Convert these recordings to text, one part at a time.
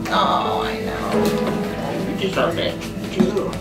Oh, I know. You deserve it. You.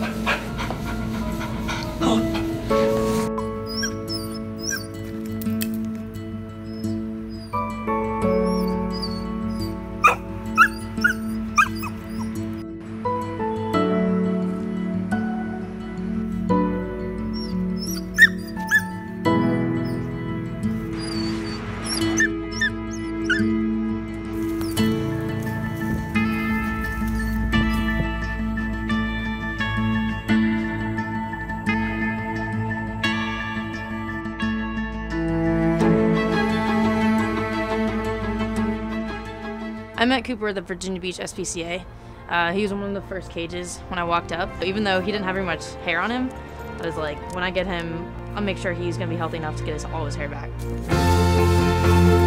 I met Cooper at the Virginia Beach SPCA. He was in one of the first cages when I walked up. Even though he didn't have very much hair on him, I was like, when I get him, I'll make sure he's gonna be healthy enough to get all his hair back.